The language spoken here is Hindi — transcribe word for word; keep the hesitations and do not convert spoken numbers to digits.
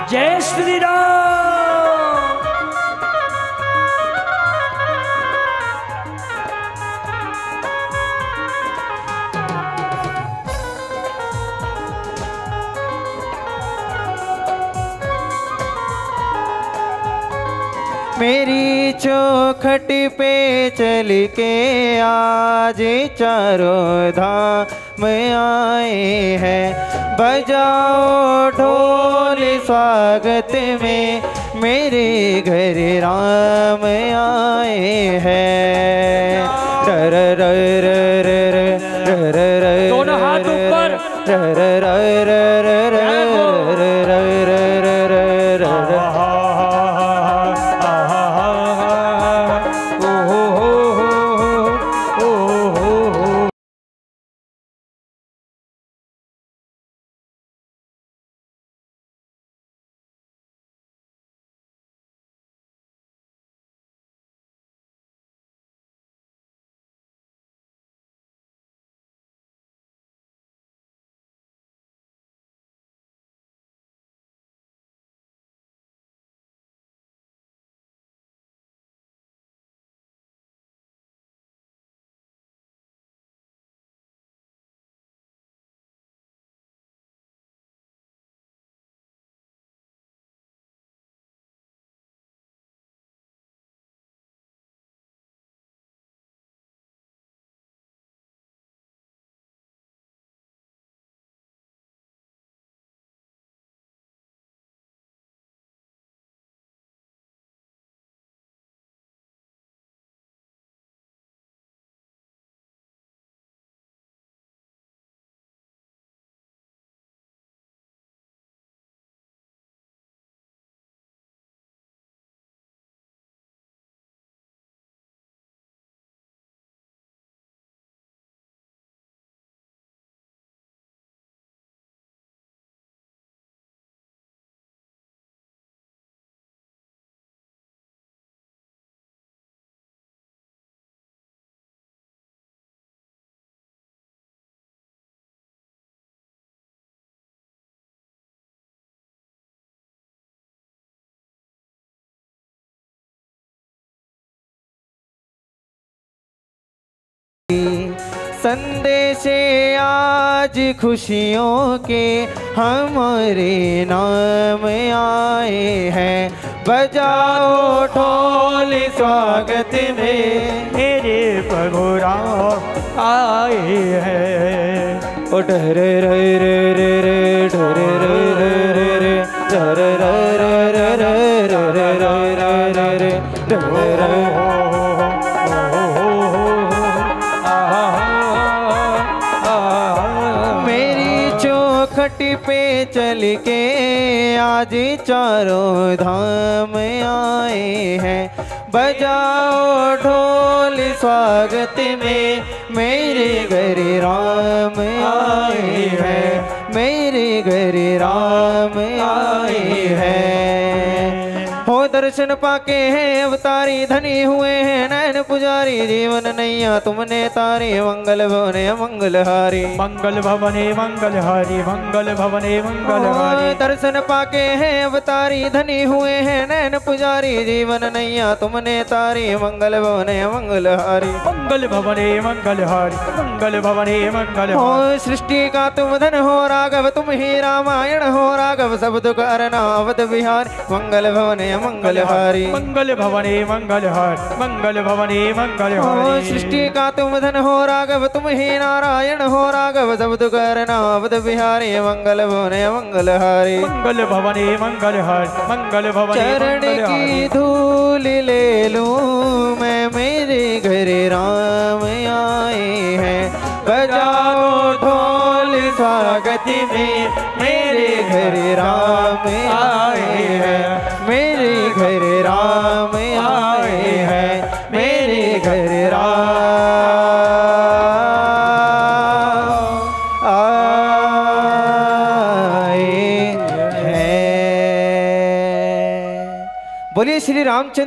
जय श्री राम। मेरी चौखट पे चल के आज चारों धाम आए हैं, बजाओ ढोल स्वागत में मेरे घर राम आए हैं। रर रर रर रर रर दोनों हाथ ऊपर। रर रर रर संदेशे आज खुशियों के हमारे नाम आए हैं, बजाओ ढोल स्वागत में मेरे प्रभु राम आए हैं। ओ डर रे रे रे रे डर रे रे रे रे डर रे रे रे रे रे रे रे रे चौखट पे चल के आज चारों धाम आए हैं, बजाओ ढोल स्वागत में मेरे घर राम आए हैं, मेरे घर राम आए हैं। हो दर्शन पाके हैं अवतारी धनी हुए हैं नैन पुजारी, जीवन नैया तुमने तारी मंगल भवने मंगलहारी, मंगल भवने मंगलहारी, मंगल भवने मंगलहारी। दर्शन पाके हैं अवतारी धनी हुए हैं नैन पुजारी, जीवन नैया तुमने तारी मंगल भवने मंगलहारी, मंगल भवने मंगलहारी, मंगल भवने मंगलहारी। हो सृष्टि का तुम धन हो राघव, तुम ही रामायण हो राघव, सब दुख हरना अवध बिहार, मंगल भवने मंगलहारी, मंगल भवने मंगलहारी, मंगल भवने मंगलहारी। सृष्टि का तुम धन हो राघव, तुम ही नारायण हो राघव, सब दुख हरना अवध बिहारी, मंगल भवने मंगलहारी, मंगल भवने मंगलहारी, मंगल भवने चरण की धूल ले लूं मैं मेरे घर राम आए हैं, बजाओ ढोल स्वागत में मेरे घर राम आए हैं, मेरे घर राम आए हैं, मेरे घर राम आए हैं। बोलिए श्री रामचंद्र।